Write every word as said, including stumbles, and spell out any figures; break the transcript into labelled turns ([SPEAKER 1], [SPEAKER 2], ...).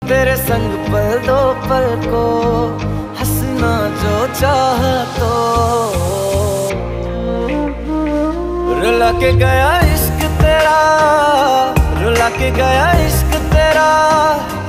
[SPEAKER 1] तेरे संग पल दो पल को हंसना जो चाह तो रुला के गया इश्क तेरा, रुला के गया इश्क तेरा।